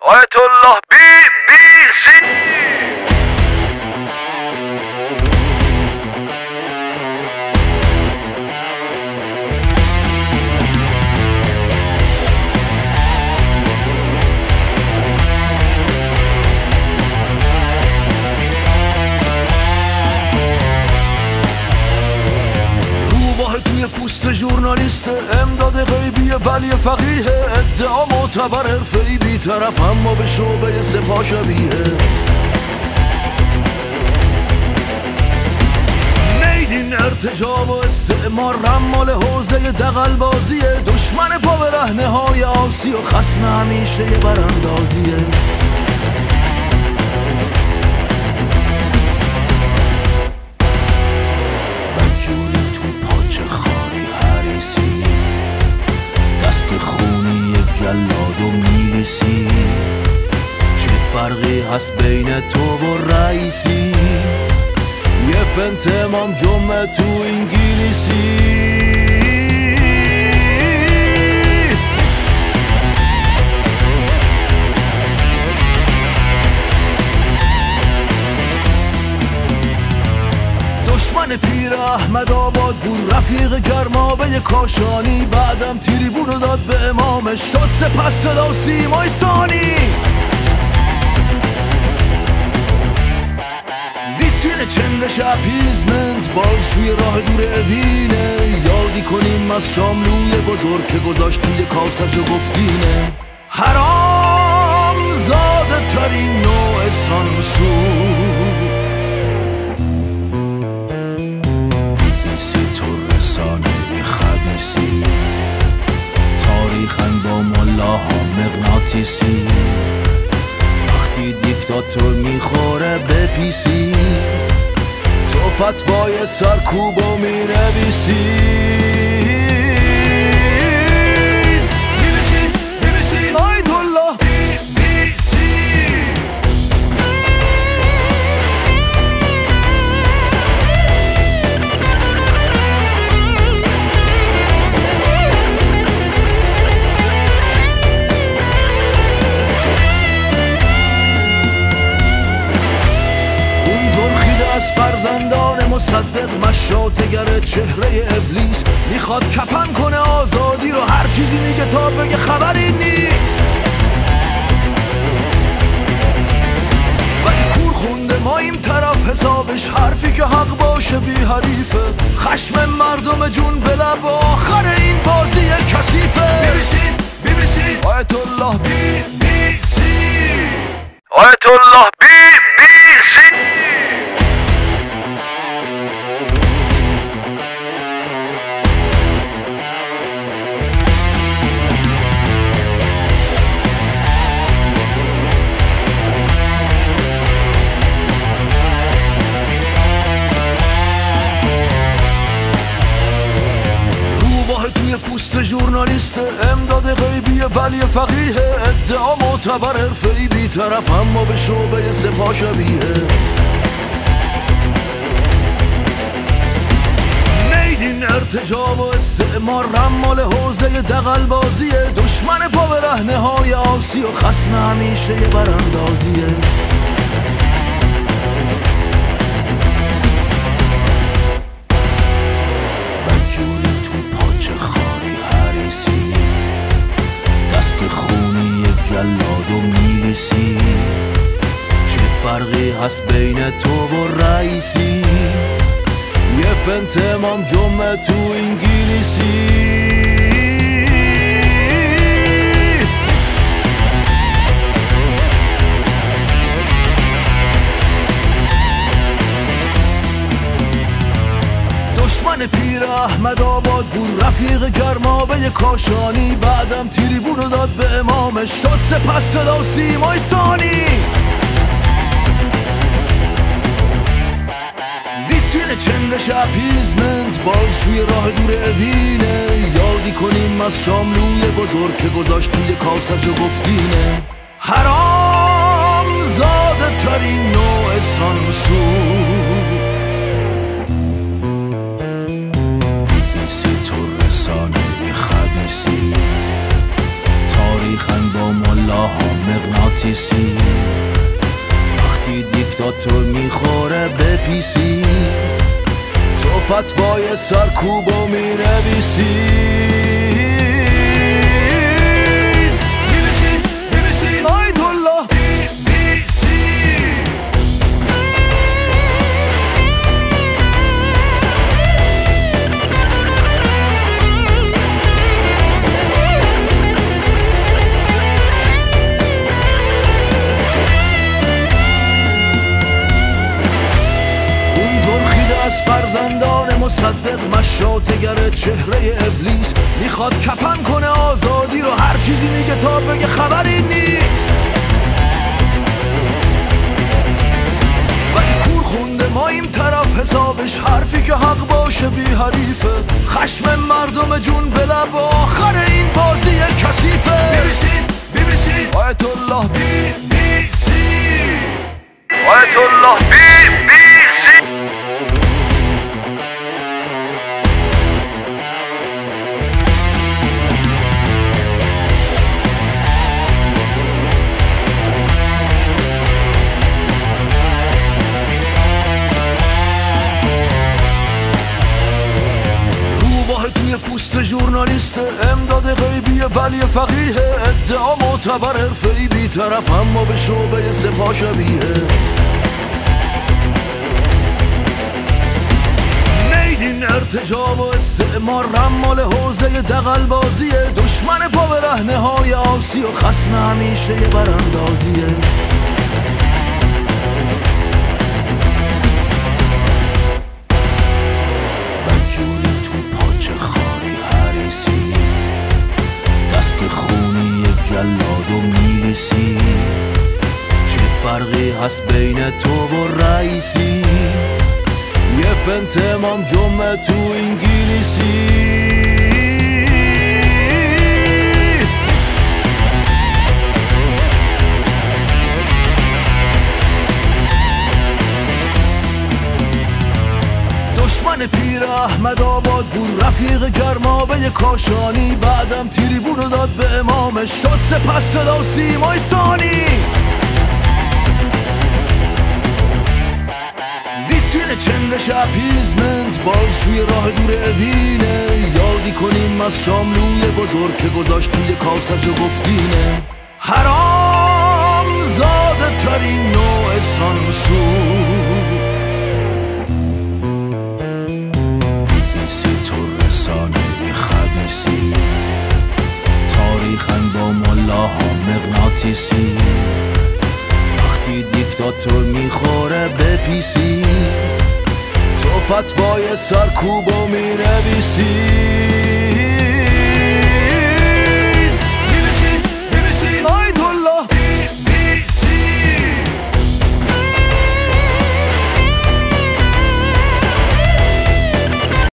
آیت الله BBC. توی پوست ژورنالیست امداد غیبی ولی فقیه ادعا معتبر حرفه‌ای بی طرف اما به شعبه سپاه شبیه نیدین ارتجاب و استعمار رمال حوزه دغل‌بازیه دشمن پا به رهنه های آسی و خصم همیشه براندازیه دست خونی یک جلاد و میلیسی چه فرقی هست بین تو و رئیسی یه فنت امام جمعه تو انگلیسی دشمن پیر احمد آباد بود رفیق گرمابه کاشانی بعدم تریبونو داد به امامش شد سپس صدا و سیمای ثانی ویترین چندش اپیزمنت بازجوی راه دور اوینه یادی کنیم از شاملوی بزرگ که گذاشت توی کاسش و گفتینه حرام زاده ترین نوع سانسور خبیسی تاریخن با ملاها مغناطیسی وقتی دیکتاتور میخوره به پیسی تو فتوای سرکوب و مینویسی آیت الله BBC. از فرزندان مصدق مشاطگر چهره ابلیس میخواد کفن کنه آزادی رو هر چیزی میگه تا بگه خبری نیست ولی کور خونده ما این طرف حسابش حرفی که حق باشه بی حریفه خشم مردم جون به لب آخر این بازی کثیفه BBC. آیت الله BBC. آیت الله BBC. توی پوست ژورنالیست امداد غیبی ولی فقیه ادعا معتبر حرفه‌ای بی طرف اما به شعبه سپاه شبیه نیدین ارتجاب و استعمار رمال حوزه دغل‌بازیه دشمن پا به رهنه های آسی و خصم همیشه براندازیه دست خونی یک جلاد و میلیسی چه فرقی هست بین تو و رئیسی یه فنت امام جمعه تو انگلیسی دشمن پیر احمد آباد بود رفیق گرمابه کاشانی بعدم تریبونو داد به امامش شد سپس صدا و سیمای ثانی ویترین چندش اپیزمنت بازجوی راه دور اوینه یادی کنیم از شاملوی بزرگ که گذاشت توی کاسش و گفتینه حرام زاده ترین نوع سانسور خبیسی تاریخن با ملاها مغناطیسی مغناطیسی وقتی دیکتاتور میخوره به پیسی تو فتوای سرکوبو مینویسی آیت الله از فرزندان مصدق مشاطگر چهره ابلیس میخواد کفن کنه آزادی رو هر چیزی میگه تا بگه خبری نیست ولی کور خونده ما این طرف حسابش حرفی که حق باشه بی حریفه خشم مردم جون به لب آخر این بازی کثیفه بی بی سی آیت الله بی سی آیت الله بی سی توی پوست ژورنالیست امداد غیبی ولی فقیه ادعا معتبر حرفه‌ای بی‌طرف اما به شعبه سپاه شبیه نیدین ارتجاب و استعمار رمال حوزه دغل‌بازیه دشمن پا به رهنه‌های آسی و خصم همیشه براندازیه چه خاری حریسی دست خونی یک جلاد و میلیسی چه فرقی هست بین تو و رئیسی یه فنت امام جمعه تو انگلیسی دشمن پیر احمد آباد بود رفیق گرمابه کاشانی بعدم تریبونو داد به امامش شد سپس صدا و سیمای ثانی ویترین چندش اپیزمنت بازجوی راه دور اوینه یادی کنیم از شاملوی بزرگ که گذاشت توی کاسش و گفتینه حرام زاده ترین نوع سانسور تو رسانه خبیسی تاریخن با ملاها مغناطیسی وقتی دیکتاتور میخوره به پیسی تو فتوای سرکوبو مینویسی